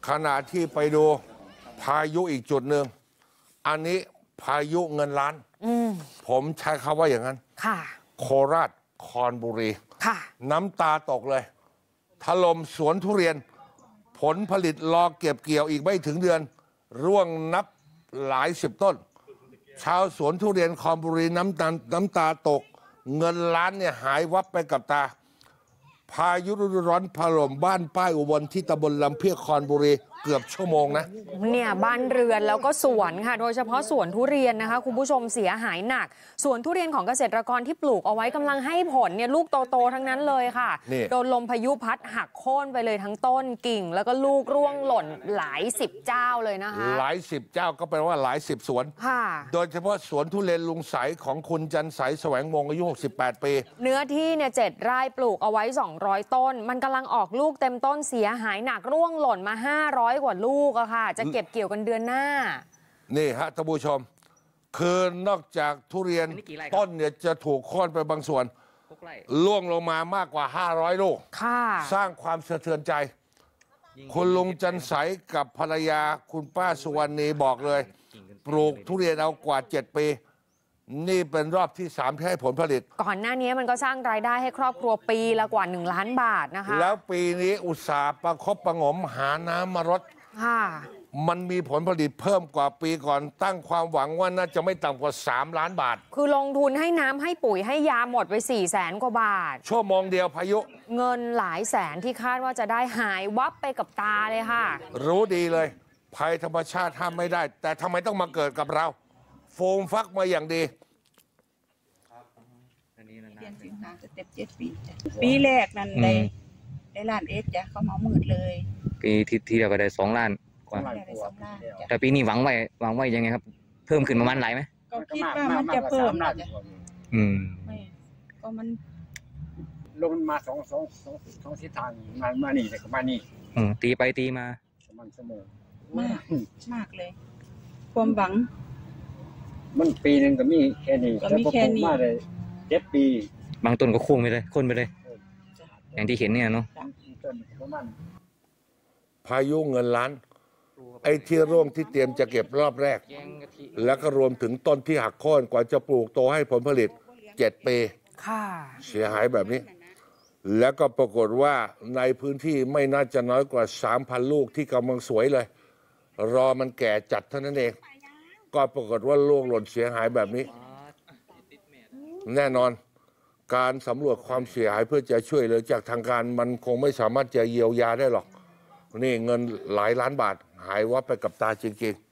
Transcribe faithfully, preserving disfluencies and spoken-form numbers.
ขณะที่ไปดูพายุอีกจุดหนึ่งอันนี้พายุเงินล้านผมใช้คำว่าอย่างนั้นค่ะโคราชคอนบุรีค่ะน้ำตาตกเลยถล่มสวนทุเรียนผลผลิตรอเก็บเกี่ยวอีกไม่ถึงเดือนร่วงนับหลายสิบต้นชาวสวนทุเรียนคอนบุรีน้ำตาน้ำตาตกเงินล้านเนี่ยหายวับไปกับตาพายุฤดูร้อนถล่มบ้านป้ายอุบลที่ตำบลลำเพียกคอนบุรีเกือบชั่วโมงนะเนี่ยบ้านเรือนแล้วก็สวนค่ะโดยเฉพาะสวนทุเรียนนะคะคุณผู้ชมเสียหายหนักสวนทุเรียนของเกษตรกรที่ปลูกเอาไว้กำลังให้ผลเนี่ยลูกโตๆทั้งนั้นเลยค่ะโดนลมพายุพัดหักโค่นไปเลยทั้งต้นกิ่งแล้วก็ลูกร่วงหล่นหลายสิบเจ้าเลยนะคะหลายสิบเจ้าก็แปลว่าหลายสิบสวนค่ะโดยเฉพาะสวนทุเรียนลุงใสของคุณจันใสแสวงวงอายุหกสิบแปดปีเนื้อที่เนี่ยเจ็ดไร่ปลูกเอาไว้สองร้อยต้นมันกำลังออกลูกเต็มต้นเสียหายหนักร่วงหล่นมาห้าร้อยกว่าลูกอะค่ะจะเก็บเกี่ยวกันเดือนหน้านี่ฮะท่านผู้ชมคือนอกจากทุเรียนต้นเนี่ยจะถูกโค่นไปบางส่วนล่วงลงมามากกว่าห้าร้อยลูกสร้างความสะเทือนใจคุณลุงจันใสกับภรรยาคุณป้าสุวรรณีบอกเลยปลูกทุเรียนเอากว่าเจ็ดปีนี่เป็นรอบที่สามที่ให้ผลผลิตก่อนหน้านี้มันก็สร้างรายได้ให้ครอบครัวปีละกว่าหนึ่งล้านบาทนะคะแล้วปีนี้อุตสาห์ประคบประงมหาน้ำมารดค่ะมันมีผลผลิตเพิ่มกว่าปีก่อนตั้งความหวังว่าน่าจะไม่ต่ำกว่าสามล้านบาทคือลงทุนให้น้ำให้ปุ๋ยให้ยาหมดไปสี่แสนกว่าบาทชั่วโมงเดียวพายุเงินหลายแสนที่คาดว่าจะได้หายวับไปกับตาเลยค่ะรู้ดีเลยภัยธรรมชาติห้ามไม่ได้แต่ทำไมต้องมาเกิดกับเราโฟมฟักมาอย่างดีปีแรกนั้นได้ได้ล้านเอ็ดจ้ะเขาเมามืดเลยปีที่ที่เราก็ได้สองล้านกว่าแต่ปีนี้หวังไว้หวังไว้ยังไงครับเพิ่มขึ้นประมาณไหนไหมก็คิดว่ามันจะเพิ่มนะจ้ะอืมก็มันลงมาสองสองสองสองทิศทางมามานี่แต่ก็มานี่อืมตีไปตีมาสมันเสมอมากมากเลยความหวังมันปีหนึ่งก็มีแค่นี้ก็มีแค่นี้มาเลยเจ็ดปีบางต้นก็โค้งไปเลยโค่นไปเลยอย่างที่เห็นเนี่ยเนาะพายุเงินล้านไอ้ที่ร่วงที่เตรียมจะเก็บรอบแรกแล้วก็รวมถึงต้นที่หักโค่นกว่าจะปลูกโตให้ผลผลิตเจ็ดปีเสียหายแบบนี้แล้วก็ปรากฏว่าในพื้นที่ไม่น่าจะน้อยกว่า สามพัน ลูกที่กำลังสวยเลยรอมันแก่จัดเท่านั้นเองก็ปรากฏว่าลูกหล่นเสียหายแบบนี้แน่นอนการสำรวจความเสียหายเพื่อจะช่วยเหลือจากทางการมันคงไม่สามารถจะเยียวยาได้หรอกนี่เงินหลายล้านบาทหายวับไปกับตาจริงๆ